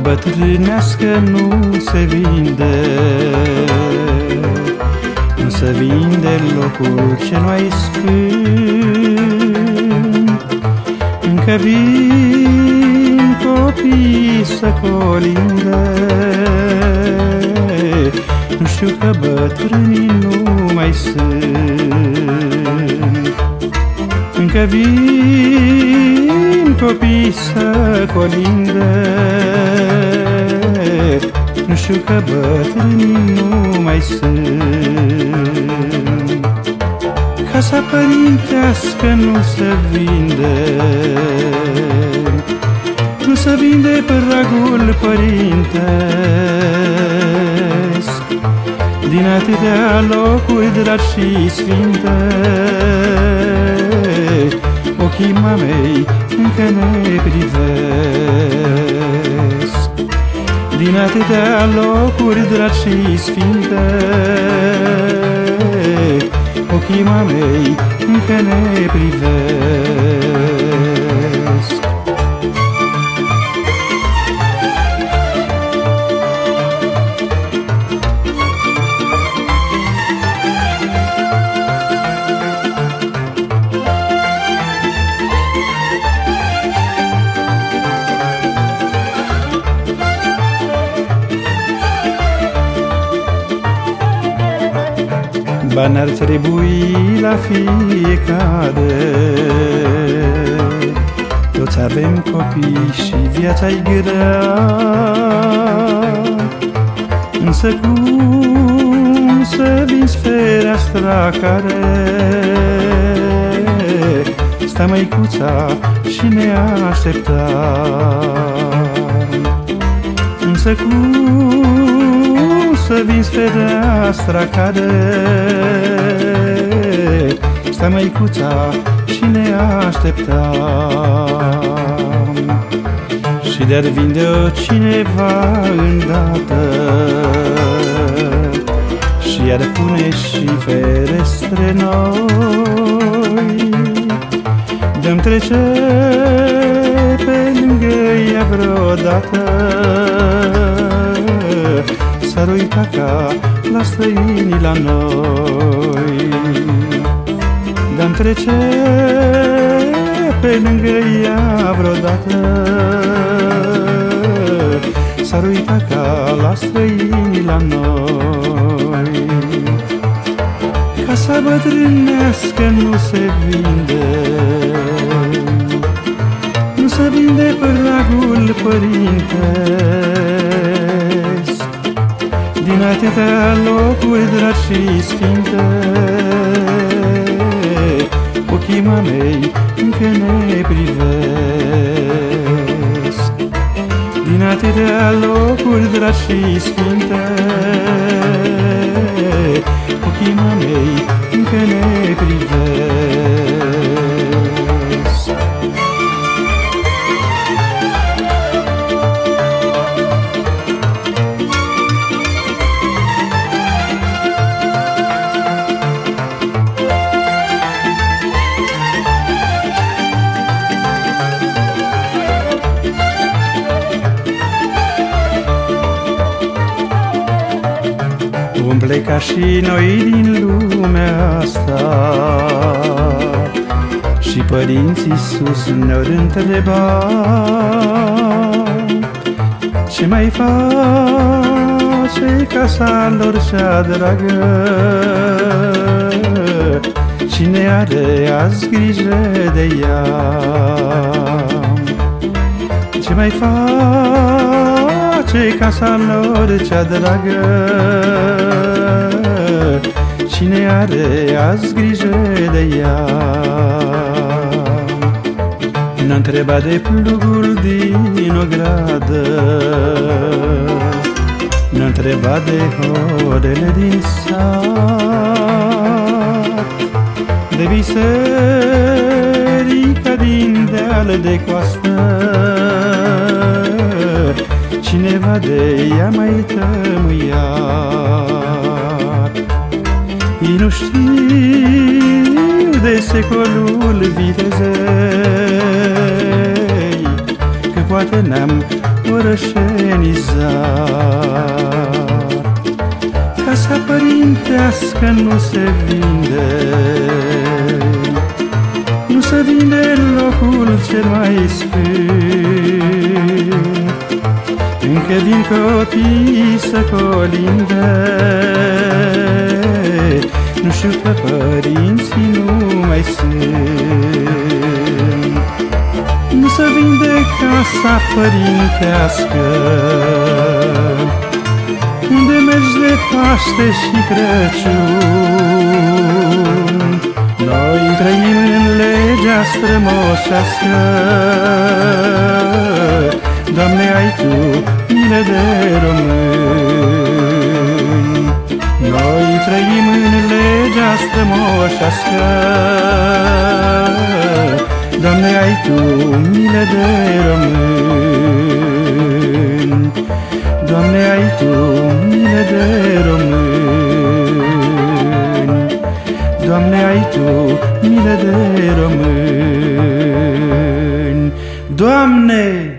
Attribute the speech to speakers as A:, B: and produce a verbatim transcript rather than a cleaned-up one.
A: bătrânească nu se vinde, nu se vinde locul cel mai sfânt. Încă vin copii să colinde, nu știu că bătrânii nu mai sunt. Încă vin copii să colinde, nu știu că bătrânii nu mai sunt. Casa părintească nu se vinde, nu se vinde pragul părintesc. Din atâtea locuri dragi și sfinte, ochii mamei încă ne privesc. Din atâtea locuri dragi și sfinte, ochii mamei încă ne privesc. Bani ar trebui la fiecare, toți avem copii și viața-i grea. Însă cum să vinzi fereastra care sta măicuța și ne aștepta? Însă cum să vinzi fereastra care sta măicuța și ne aștepta? Și de-ar vinde-o cineva îndată și ar pune și ferestre noi, de-mi trece pe lângă ea vreodată, s-ar uita ca la străinii la noi. De-am trece pe lângă ea vreodată, s-ar uita ca la străinii la noi. Casa bătrânească nu se vinde, nu se vinde pragul părintesc. Din atâtea locuri dragi și sfinte, ochii mamei încă ne privesc. Din atâtea locuri dragi și sfinte, ochii mamei încă ne privesc. Vom pleca și noi din lumea asta și părinții sus ne-or întreba: ce mai face casa lor cea dragă? Cine are azi grijă de ea? Ce mai face casa lor cea dragă? Cine are azi grijă de ea? N-a întrebat de plugul din ogradă, n-a întrebat de horele din sat, de biserica din deal de coastă. Cineva de ea mai tămâiat. Ei nu știu de secolul vitezei, că poate ne-am orășenizat. Casa părintească nu se vinde, nu se vinde în locul cel mai sfânt. Încă vin copiii să colinde, nu știu că părinții nu mai sunt. Nu se vinde casa părintească, unde mergi de Paște și Crăciun. Noi trăim în legea strămoșească, Doamne, ai Tu milă de români. Noi trăim în legea strămoșească, Doamne, ai Tu milă de români. Doamne, ai Tu milă de români. Doamne, ai Tu milă de români. Doamne!